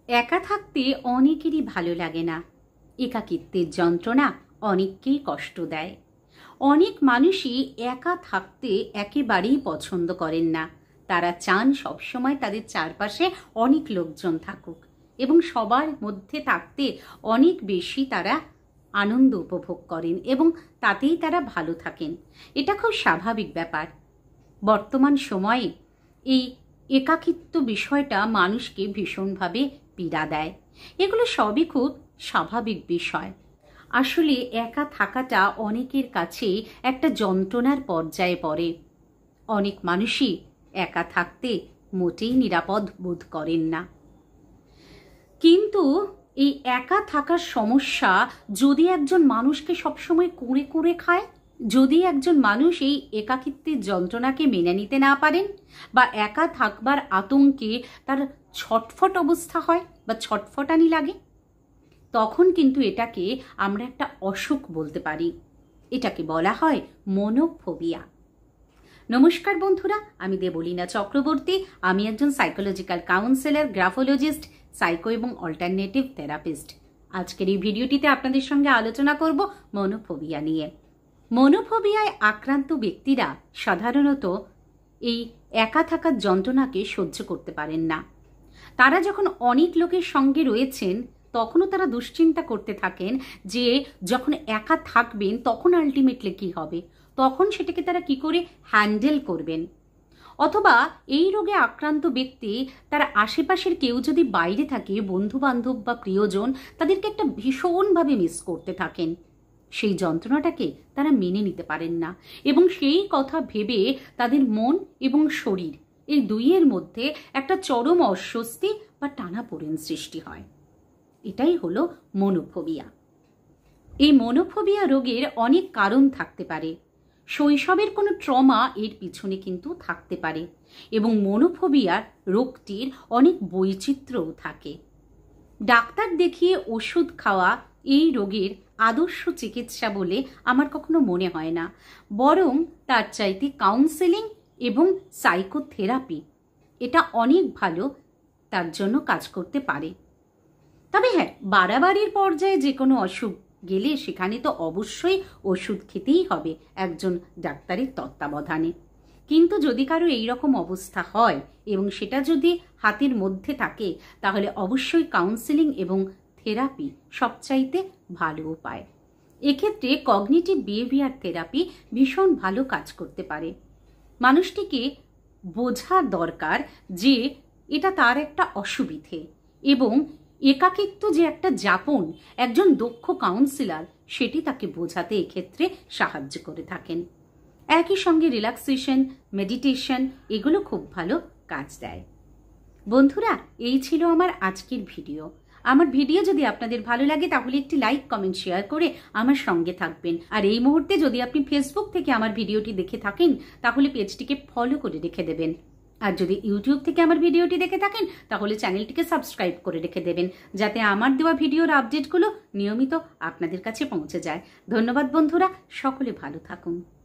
একা থাকতে অনেকেরই ভালো লাগে না। একাকিত্বের যন্ত্রণা অনেককেই কষ্ট দেয়। অনেক মানুষই একা থাকতে একেবারেই পছন্দ করেন না। তারা চান সবসময় তাদের চারপাশে অনেক লোকজন থাকুক এবং সবার মধ্যে থাকতে অনেক বেশি তারা আনন্দ উপভোগ করেন এবং তাতেই তারা ভালো থাকেন। এটা খুব স্বাভাবিক ব্যাপার। বর্তমান সময়ে এই একাকিত্ব বিষয়টা মানুষকে ভীষণভাবে পীড়া দেয়। এগুলো সবই খুব স্বাভাবিক বিষয়। আসলে একা থাকাটা অনেকের কাছে একটা যন্ত্রণার পর্যায়ে পড়ে। অনেক মানুষই একা থাকতে মোটেই নিরাপদ বোধ করেন না। কিন্তু এই একা থাকার সমস্যা যদি একজন মানুষকে সবসময় কুঁড়ে কুঁড়ে খায়, যদি একজন মানুষ এই একাকিত্বের যন্ত্রণাকে মেনে নিতে না পারেন বা একা থাকবার আতঙ্কে তার ছটফট অবস্থা হয় বা ছটফটানি লাগে, তখন কিন্তু এটাকে আমরা একটা অসুখ বলতে পারি। এটাকে বলা হয় মনোফোবিয়া। নমস্কার বন্ধুরা, আমি দেবলীনা চক্রবর্তী। আমি একজন সাইকোলজিক্যাল কাউন্সেলর, গ্রাফোলজিস্ট, সাইকো এবং অল্টারনেটিভ থেরাপিস্ট। আজকের এই ভিডিওটিতে আপনাদের সঙ্গে আলোচনা করব মনোফোবিয়া নিয়ে। মনোফোবিয়ায় আক্রান্ত ব্যক্তিরা সাধারণত এই একা থাকার যন্ত্রণাকে সহ্য করতে পারেন না। তারা যখন অনেক লোকের সঙ্গে রয়েছেন তখনও তারা দুশ্চিন্তা করতে থাকেন যে যখন একা থাকবেন তখন আলটিমেটলি কী হবে, তখন সেটাকে তারা কি করে হ্যান্ডেল করবেন। অথবা এই রোগে আক্রান্ত ব্যক্তি তার আশেপাশের কেউ যদি বাইরে থাকে, বন্ধু বান্ধব বা প্রিয়জন, তাদেরকে একটা ভীষণভাবে মিস করতে থাকেন। সেই যন্ত্রণাটাকে তারা মেনে নিতে পারেন না এবং সেই কথা ভেবে তাদের মন এবং শরীর এই দুইয়ের মধ্যে একটা চরম অস্বস্তি বা টানাপোড়েন সৃষ্টি হয়। এটাই হলো মনোফোবিয়া। এই মনোফোবিয়া রোগের অনেক কারণ থাকতে পারে। শৈশবের কোনো ট্রমা এর পিছনে কিন্তু থাকতে পারে এবং মনোফোবিয়ার রোগটির অনেক বৈচিত্র্যও থাকে। ডাক্তার দেখিয়ে ওষুধ খাওয়া এই রোগের আদর্শ চিকিৎসা বলে আমার কখনো মনে হয় না, বরং তার চাইতে কাউন্সেলিং এবং সাইকোথেরাপি এটা অনেক ভালো তার জন্য কাজ করতে পারে। তবে হ্যাঁ, বাড়াবাড়ির পর্যায়ে যে কোনো অসুখ গেলে সেখানে তো অবশ্যই ওষুধ খেতেই হবে একজন ডাক্তারের তত্ত্বাবধানে। কিন্তু যদি কারো এইরকম অবস্থা হয় এবং সেটা যদি হাতের মধ্যে থাকে, তাহলে অবশ্যই কাউন্সেলিং এবং থেরাপি সবচাইতে ভালো উপায়। এক্ষেত্রে কগনিটিভ বিহেভিয়ার থেরাপি ভীষণ ভালো কাজ করতে পারে। মানুষটিকে বোঝা দরকার যে এটা তার একটা অসুবিধে এবং একাকিত্ব যে একটা যাপন একজন দক্ষ কাউন্সিলর সেটি তাকে বোঝাতে এক্ষেত্রে সাহায্য করে থাকেন। একই সঙ্গে রিল্যাক্সেশন, মেডিটেশন এগুলো খুব ভালো কাজ দেয়। বন্ধুরা, এই ছিল আমার আজকের ভিডিও। আমার ভিডিও যদি আপনাদের ভালো লাগে তাহলে একটি লাইক, কমেন্ট, শেয়ার করে আমার সঙ্গে থাকবেন। আর এই মুহূর্তে যদি আপনি ফেসবুক থেকে আমার ভিডিওটি দেখে থাকেন তাহলে পেজটিকে ফলো করে রেখে দেবেন। আর যদি ইউটিউব থেকে আমার ভিডিওটি দেখে থাকেন তাহলে চ্যানেলটিকে সাবস্ক্রাইব করে রেখে দেবেন, যাতে আমার দেওয়া ভিডিওর আপডেটগুলো নিয়মিত আপনাদের কাছে পৌঁছে যায়। ধন্যবাদ বন্ধুরা, সকলে ভালো থাকুন।